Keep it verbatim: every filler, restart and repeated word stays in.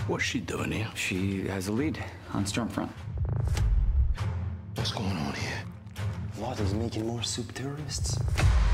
What's she doing here? She has a lead on Stormfront. What's going on here? What is making more soup tourists?